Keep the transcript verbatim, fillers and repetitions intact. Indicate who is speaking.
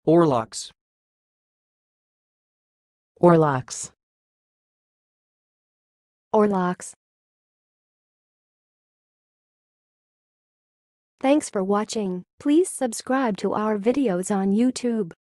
Speaker 1: Oarlocks.
Speaker 2: Oarlocks.
Speaker 3: Oarlocks. Thanks for watching. Please subscribe to our videos on YouTube.